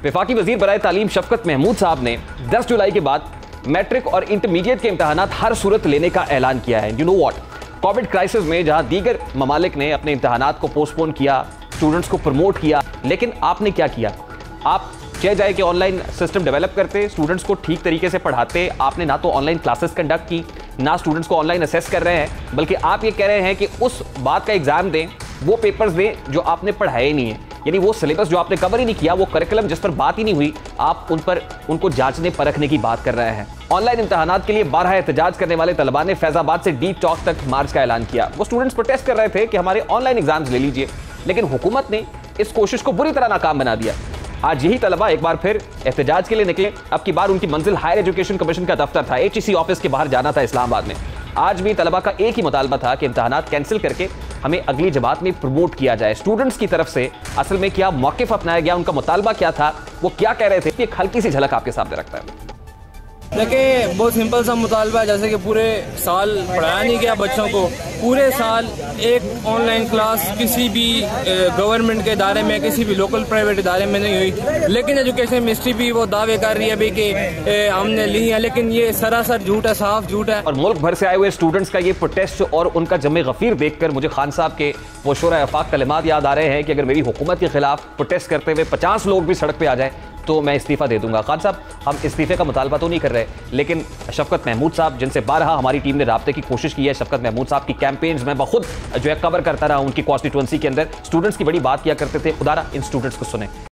वफाकी वजीर बराए तालीम शफकत महमूद साहब ने 10 जुलाई के बाद मैट्रिक और इंटरमीडिएट के इम्तहानात हर सूरत लेने का ऐलान किया है। You know what, covid crisis में जहां दीगर ममालिक ने अपने इम्तहानात को पोस्टपोन किया, स्टूडेंट्स को प्रमोट किया, लेकिन आपने क्या किया? आप चाहे जाए कि ऑनलाइन सिस्टम डेवलप करते, स्टूडेंट्स को ठीक तरीके से पढ़ाते। आपने ना तो ऑनलाइन क्लासेस कंडक्ट की, ना स्टूडेंट्स को ऑनलाइन असेस कर रहे हैं, बल्कि आप ये कह रहे हैं कि उस बात का एग्जाम दें, वो पेपर्स दें जो आपने पढ़ाए ही नहीं है। यानी वो सिलेबस जो आपने कवर ही नहीं किया, वो करिकुलम जिस पर बात ही नहीं हुई, आप उनको जांचने परखने की बात कर रहे हैं। ऑनलाइन इम्तहानात के लिए 12 एहतजाज करने वाले तलबा ने फैजाबाद से डी टॉक तक मार्च का ऐलान किया। वो स्टूडेंट्स प्रोटेस्ट कर रहे थे कि हमारे ऑनलाइन एग्जाम्स ले लीजिए, लेकिन हुकूमत ने इस कोशिश को बुरी तरह नाकाम बना दिया। आज यही तलबा एक बार फिर एहतजाज के लिए निकले। अब की बार उनकी मंजिल हायर एजुकेशन कमीशन का दफ्तर था, HEC ऑफिस के बाहर जाना था इस्लामाबाद में। आज भी तलबा का एक ही मुतालबा था कि इम्तहानात कैंसिल करके हमें अगली जमात में प्रमोट किया जाए। स्टूडेंट्स की तरफ से असल में क्या मौक़िफ़ अपनाया गया, उनका मुतालबा क्या था, वो क्या कह रहे थे, एक हल्की सी झलक आपके सामने रखता है। देखिए, बहुत सिंपल सा मुतालबा है, जैसे कि पूरे साल पढ़ाया नहीं गया बच्चों को, पूरे साल एक ऑनलाइन क्लास किसी भी गवर्नमेंट के इदारे में, किसी भी लोकल प्राइवेट इदारे में नहीं हुई, लेकिन एजुकेशन मिनिस्ट्री भी वो दावे कर रही है अभी कि हमने ली है, लेकिन ये सरासर झूठ है, साफ झूठ है। और मुल्क भर से आए हुए स्टूडेंट्स का ये प्रोटेस्ट और उनका जमे गफीर देखकर मुझे खान साहब के वो शोरा अफाक कलिमात याद आ रहे हैं कि अगर मेरी हुकूमत के खिलाफ प्रोटेस्ट करते हुए 50 लोग भी सड़क पे आ जाए तो मैं इस्तीफा दे दूंगा। खान साहब, हम इस्तीफे का मुतालबा तो नहीं कर रहे, लेकिन शफकत महमूद साहब, जिनसे बारहा हमारी टीम ने राब्ते की कोशिश की है, शफकत महमूद साहब की कैंपेन्स में खुद जो है कवर करता रहा, उनकी कॉन्स्टिट्यूएंसी के अंदर स्टूडेंट्स की बड़ी बात किया करते थे। खुदारा इन स्टूडेंट्स को सुने।